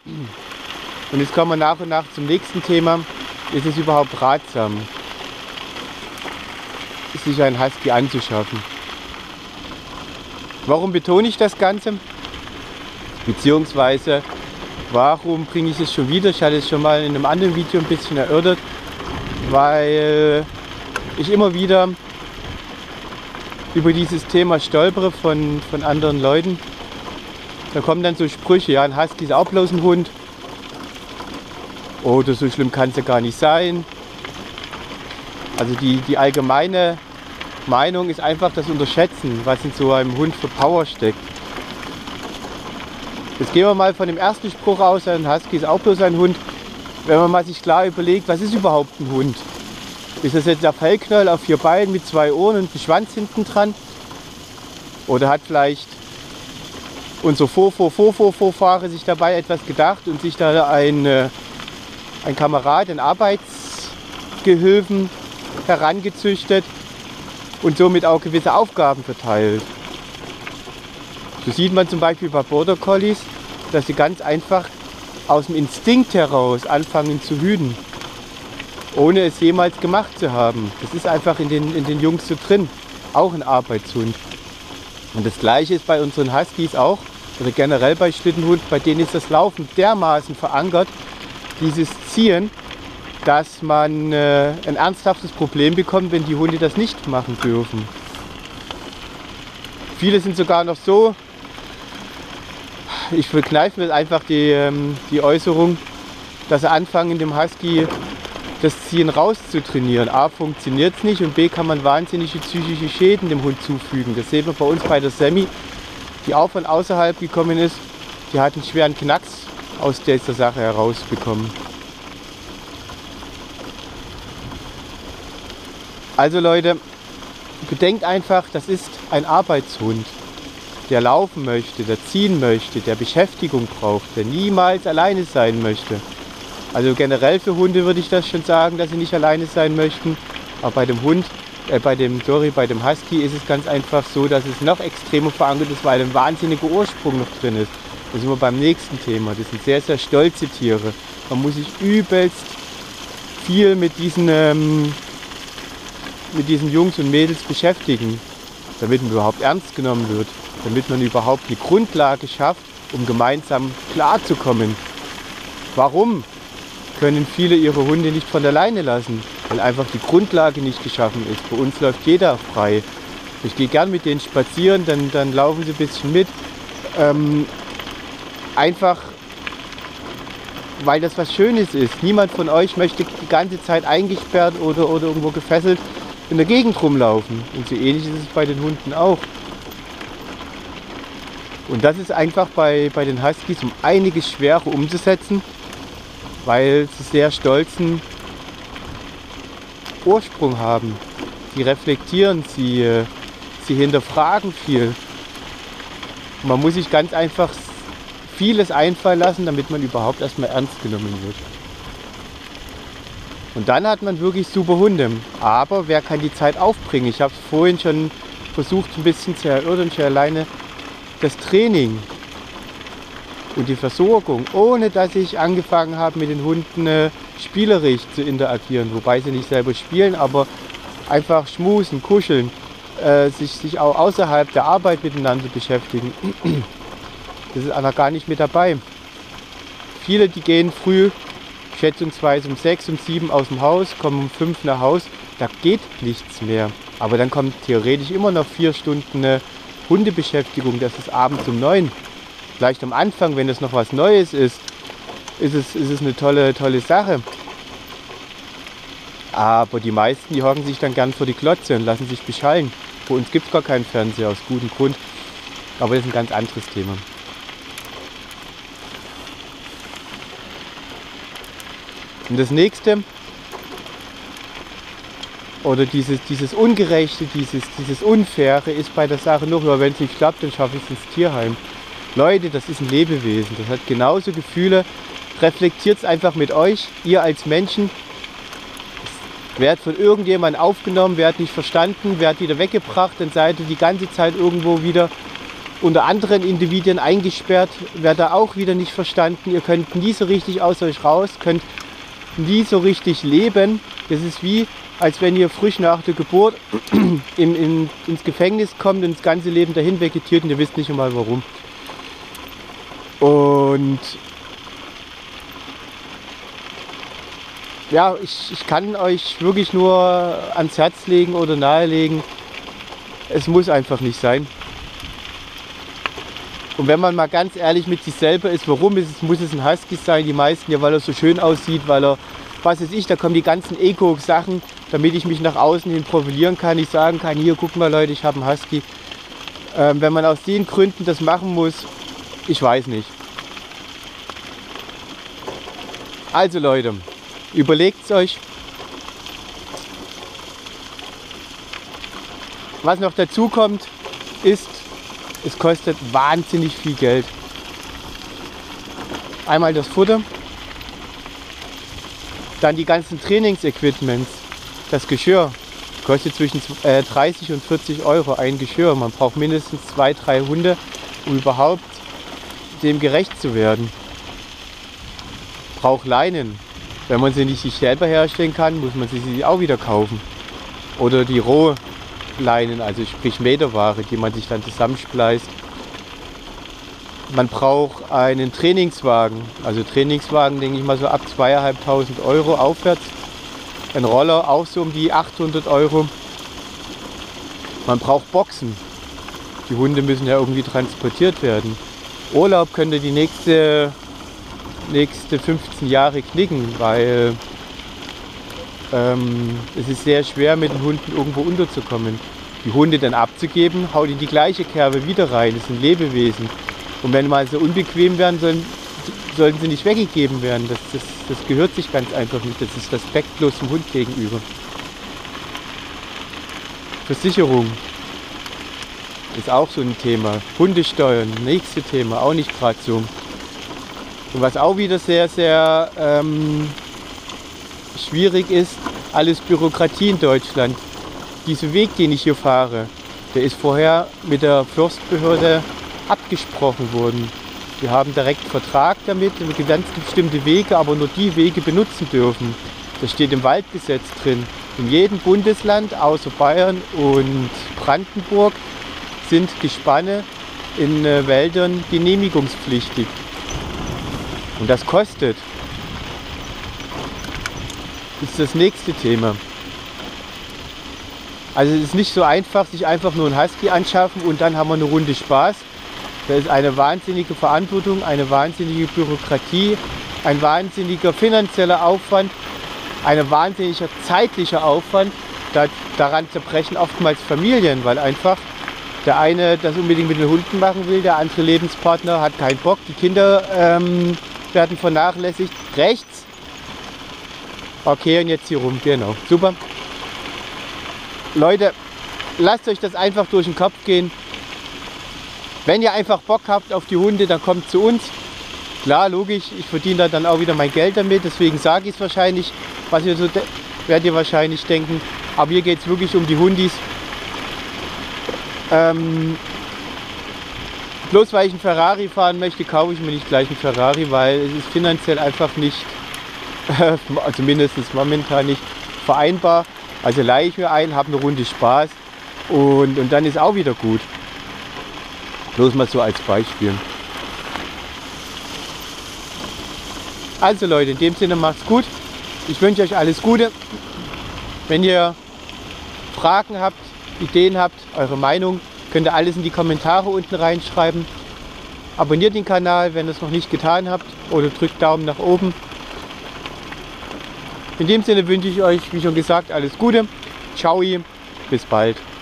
Und jetzt kommen wir nach und nach zum nächsten Thema. Ist es überhaupt ratsam, sich einen Husky anzuschaffen? Warum betone ich das Ganze? Beziehungsweise, warum bringe ich es schon wieder? Ich hatte es schon mal in einem anderen Video ein bisschen erörtert, weil ich immer wieder über dieses Thema stolpere von anderen Leuten. Da kommen dann so Sprüche, ja, ein Husky ist auch bloß ein Hund. Oder so schlimm kann es ja gar nicht sein. Also die allgemeine Meinung ist einfach das Unterschätzen, was in so einem Hund für Power steckt. Jetzt gehen wir mal von dem ersten Spruch aus, ein Husky ist auch bloß ein Hund. Wenn man mal sich klar überlegt, was ist überhaupt ein Hund? Ist das jetzt der Fellknäuel auf 4 Beinen mit 2 Ohren und einem Schwanz hinten dran? Oder hat vielleicht unser Vorfahre sich dabei etwas gedacht und sich da ein Kamerad, einen Arbeitsgehilfen herangezüchtet und somit auch gewisse Aufgaben verteilt. So sieht man zum Beispiel bei Border Collies, dass sie ganz einfach aus dem Instinkt heraus anfangen zu hüten, ohne es jemals gemacht zu haben. Das ist einfach in den Jungs so drin, auch ein Arbeitshund. Und das Gleiche ist bei unseren Huskies auch, oder generell bei Schlittenhunden, bei denen ist das Laufen dermaßen verankert, dieses Ziehen, dass man ein ernsthaftes Problem bekommt, wenn die Hunde das nicht machen dürfen. Viele sind sogar noch so, ich verkneife mir einfach die Äußerung, dass sie anfangen, dem Husky das Ziehen rauszutrainieren. A, funktioniert es nicht und B, kann man wahnsinnige psychische Schäden dem Hund zufügen. Das sehen wir bei uns bei der Sammy, die auch von außerhalb gekommen ist. Die hat einen schweren Knacks aus dieser Sache herausbekommen. Also Leute, bedenkt einfach, das ist ein Arbeitshund, der laufen möchte, der ziehen möchte, der Beschäftigung braucht, der niemals alleine sein möchte. Also generell für Hunde würde ich das schon sagen, dass sie nicht alleine sein möchten. Aber bei dem bei dem Husky ist es ganz einfach so, dass es noch extremer verankert ist, weil ein wahnsinniger Ursprung noch drin ist. Da sind wir beim nächsten Thema. Das sind sehr, sehr stolze Tiere. Man muss sich übelst viel mit diesen Jungs und Mädels beschäftigen, damit man überhaupt ernst genommen wird, damit man überhaupt eine Grundlage schafft, um gemeinsam klarzukommen. Warum können viele ihre Hunde nicht von alleine lassen? Weil einfach die Grundlage nicht geschaffen ist. Bei uns läuft jeder frei. Ich gehe gern mit denen spazieren, dann laufen sie ein bisschen mit. Einfach, weil das was Schönes ist. Niemand von euch möchte die ganze Zeit eingesperrt oder irgendwo gefesselt in der Gegend rumlaufen. Und so ähnlich ist es bei den Hunden auch. Und das ist einfach bei den Huskies um einiges schwerer umzusetzen, weil sie sehr stolzen Ursprung haben. Sie reflektieren, sie hinterfragen viel. Und man muss sich ganz einfach vieles einfallen lassen, damit man überhaupt erstmal ernst genommen wird. Und dann hat man wirklich super Hunde. Aber wer kann die Zeit aufbringen? Ich habe es vorhin schon versucht, ein bisschen zu erörtern, schon alleine das Training und die Versorgung, ohne dass ich angefangen habe, mit den Hunden spielerisch zu interagieren. Wobei sie nicht selber spielen, aber einfach schmusen, kuscheln, sich auch außerhalb der Arbeit miteinander beschäftigen. Das ist einer gar nicht mit dabei. Viele, die gehen früh, schätzungsweise um 6, um 7 aus dem Haus, kommen um 5 nach Haus, da geht nichts mehr. Aber dann kommt theoretisch immer noch 4 Stunden Hundebeschäftigung, das ist abends um 9. Vielleicht am Anfang, wenn es noch was Neues ist, ist es eine tolle Sache. Aber die meisten, die hocken sich dann gern vor die Glotze und lassen sich beschallen. Bei uns gibt es gar keinen Fernseher, aus gutem Grund. Aber das ist ein ganz anderes Thema. Und das nächste, oder dieses Ungerechte, dieses Unfaire ist bei der Sache noch, wenn es nicht klappt, dann schaffe ich es ins Tierheim. Leute, das ist ein Lebewesen, das hat genauso Gefühle. Reflektiert es einfach mit euch, ihr als Menschen. Werdet von irgendjemandem aufgenommen, werdet nicht verstanden, werdet wieder weggebracht, dann seid ihr die ganze Zeit irgendwo wieder unter anderen Individuen eingesperrt, werdet ihr auch wieder nicht verstanden. Ihr könnt nie so richtig aus euch raus, könnt nie so richtig leben. Das ist wie, als wenn ihr frisch nach der Geburt ins Gefängnis kommt und das ganze Leben dahin vegetiert und ihr wisst nicht einmal warum. Und ja, ich kann euch wirklich nur ans Herz legen oder nahelegen, es muss einfach nicht sein. Und wenn man mal ganz ehrlich mit sich selber ist, warum muss es ein Husky sein? Die meisten ja, weil er so schön aussieht, weil er, was weiß ich, da kommen die ganzen Eco-Sachen, damit ich mich nach außen hin profilieren kann. Ich sagen kann, hier, guck mal Leute, ich habe einen Husky. Wenn man aus den Gründen das machen muss, ich weiß nicht. Also Leute, überlegt es euch. Was noch dazu kommt, ist, es kostet wahnsinnig viel Geld. Einmal das Futter, dann die ganzen Trainingsequipments, das Geschirr kostet zwischen 30 und 40 Euro ein Geschirr. Man braucht mindestens 2, 3 Hunde, um überhaupt dem gerecht zu werden. Braucht Leinen. Wenn man sie nicht sich selber herstellen kann, muss man sie auch wieder kaufen. Oder die Rohleinen, also sprich Meterware, die man sich dann zusammenspleißt. Man braucht einen Trainingswagen. Also Trainingswagen, denke ich mal so ab 2.500 Euro aufwärts. Ein Roller auch so um die 800 Euro. Man braucht Boxen. Die Hunde müssen ja irgendwie transportiert werden. Urlaub könnte die nächste 15 Jahre knicken, weil es ist sehr schwer mit den Hunden irgendwo unterzukommen. Die Hunde dann abzugeben, haut in die gleiche Kerbe wieder rein, das sind Lebewesen. Und wenn mal so unbequem werden sollen, sollten sie nicht weggegeben werden. Das gehört sich ganz einfach nicht, das ist respektlos dem Hund gegenüber. Versicherung ist auch so ein Thema. Hundesteuern, nächste Thema, auch nicht gerade so. Und was auch wieder sehr, sehr schwierig ist, alles Bürokratie in Deutschland. Dieser Weg, den ich hier fahre, der ist vorher mit der Forstbehörde abgesprochen worden. Wir haben direkt Vertrag damit, ganz bestimmte Wege, aber nur die Wege benutzen dürfen. Das steht im Waldgesetz drin. In jedem Bundesland außer Bayern und Brandenburg sind Gespanne in Wäldern genehmigungspflichtig. Und das kostet. Das ist das nächste Thema. Also es ist nicht so einfach, sich einfach nur einen Husky anschaffen und dann haben wir eine Runde Spaß. Da ist eine wahnsinnige Verantwortung, eine wahnsinnige Bürokratie, ein wahnsinniger finanzieller Aufwand, ein wahnsinniger zeitlicher Aufwand. Daran zerbrechen oftmals Familien, weil einfach der eine das unbedingt mit den Hunden machen will, der andere Lebenspartner hat keinen Bock, die Kinder werden vernachlässigt. Rechts. Okay, und jetzt hier rum, genau. Super. Leute, lasst euch das einfach durch den Kopf gehen. Wenn ihr einfach Bock habt auf die Hunde, dann kommt zu uns. Klar, logisch, ich verdiene da dann auch wieder mein Geld damit, deswegen sage ich es wahrscheinlich, was ihr so werdet ihr wahrscheinlich denken. Aber hier geht es wirklich um die Hundis. Bloß weil ich einen Ferrari fahren möchte, kaufe ich mir nicht gleich einen Ferrari, weil es ist finanziell einfach nicht, also mindestens momentan nicht vereinbar. Also leihe ich mir einen, habe eine Runde Spaß und dann ist auch wieder gut. Bloß mal so als Beispiel. Also Leute, in dem Sinne macht's gut. Ich wünsche euch alles Gute. Wenn ihr Fragen habt, Ideen habt, eure Meinung, könnt ihr alles in die Kommentare unten reinschreiben. Abonniert den Kanal, wenn ihr es noch nicht getan habt, oder drückt Daumen nach oben. In dem Sinne wünsche ich euch, wie schon gesagt, alles Gute. Ciao, bis bald.